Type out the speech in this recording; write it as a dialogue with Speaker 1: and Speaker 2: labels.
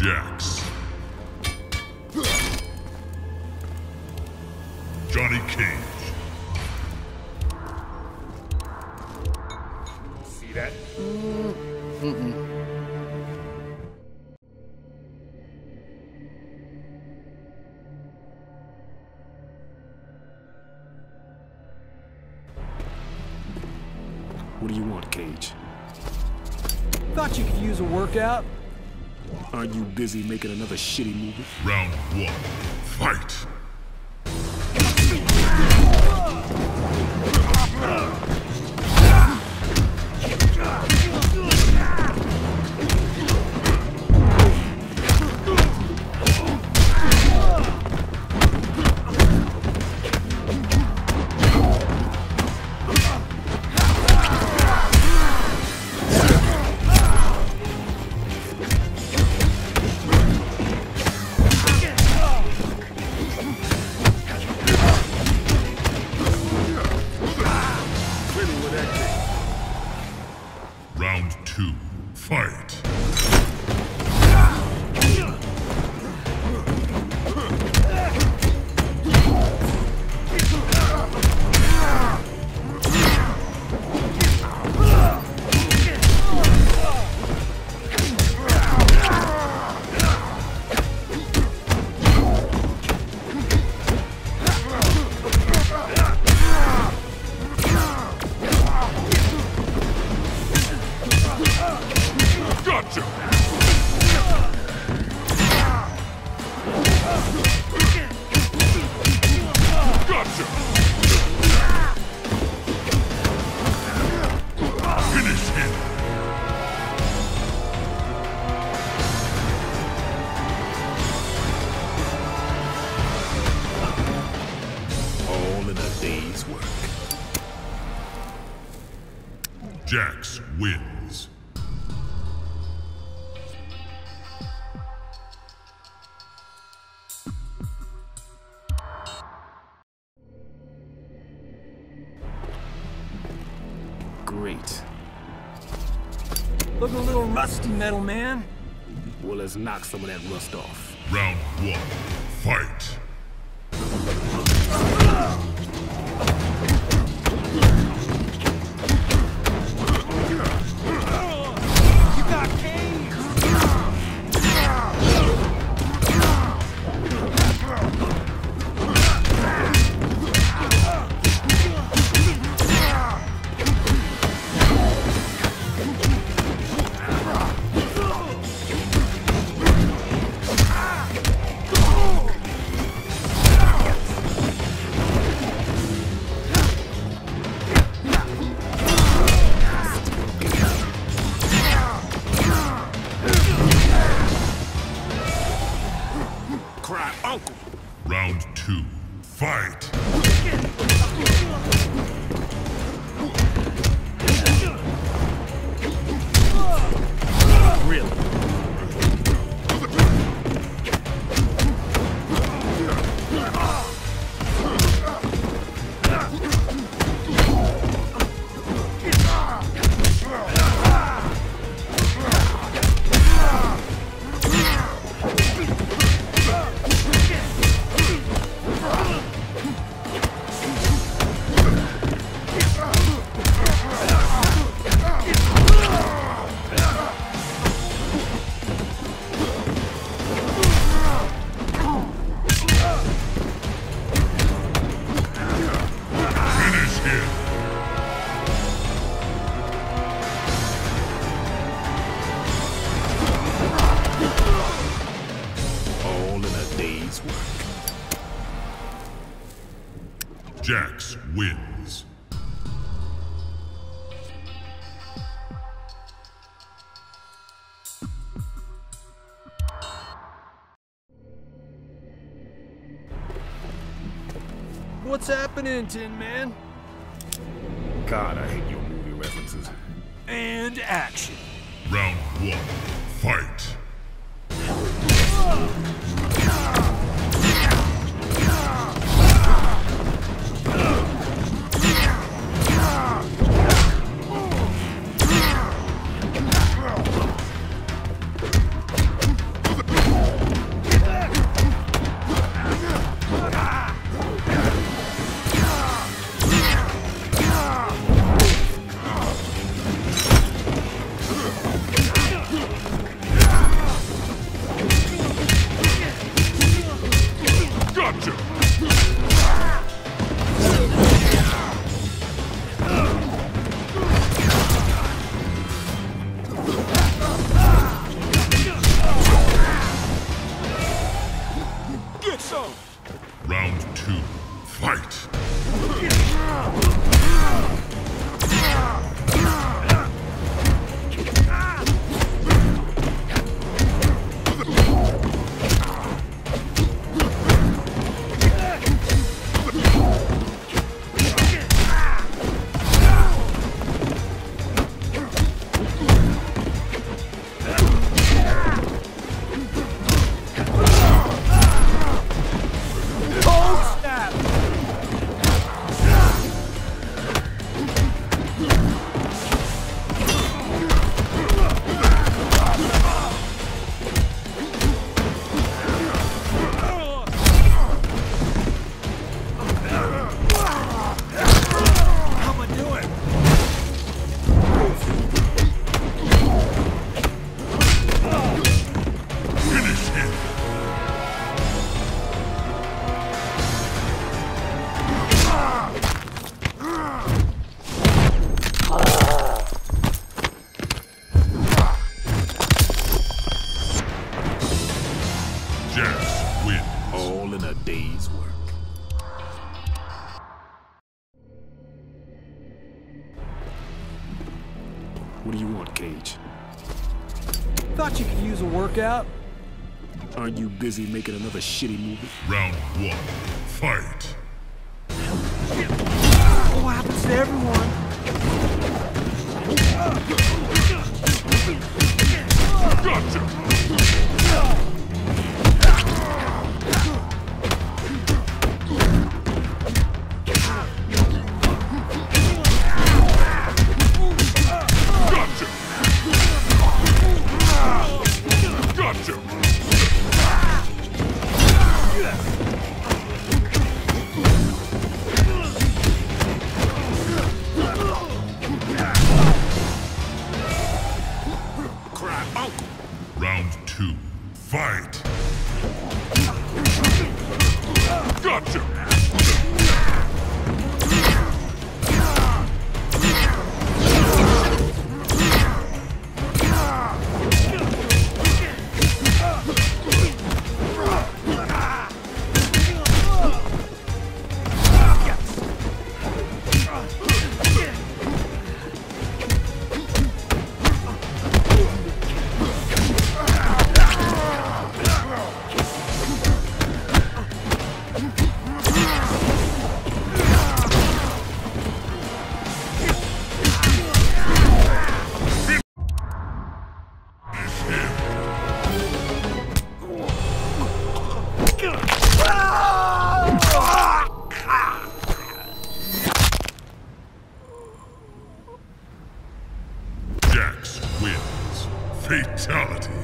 Speaker 1: Jax. Johnny Cage.
Speaker 2: See that?
Speaker 3: What do you want, Cage?
Speaker 4: Thought you could use a workout.
Speaker 3: Aren't you busy making another shitty movie?
Speaker 1: Round 1. Fight! Round 2. Fight! Gotcha! Gotcha! Finish him!
Speaker 3: All in a day's work.
Speaker 1: Jax wins.
Speaker 3: Great.
Speaker 4: Looking a little rusty, metal man.
Speaker 3: Well, let's knock some of that rust off.
Speaker 1: Round 1. Fight!
Speaker 4: You got Cage.
Speaker 3: Cry uncle!
Speaker 1: Round 2. Fight!
Speaker 3: Really?
Speaker 1: Finish him!
Speaker 3: All in a day's work.
Speaker 1: Jax wins.
Speaker 4: What's happening, Tin Man?
Speaker 3: God, I hate your movie references.
Speaker 4: And action.
Speaker 1: Round 1. Fight!
Speaker 3: What do you want, Cage?
Speaker 4: Thought you could use a workout.
Speaker 3: Aren't you busy making another shitty movie?
Speaker 1: Round one, fight.
Speaker 4: What happens to everyone?
Speaker 1: Gotcha! Round two, fight! Gotcha! Jax wins. Fatality.